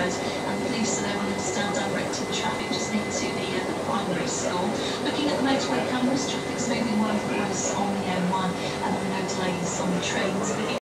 road, and the police are there willing to stand directing traffic just near to the primary school. Looking at the motorway cameras, traffic's moving well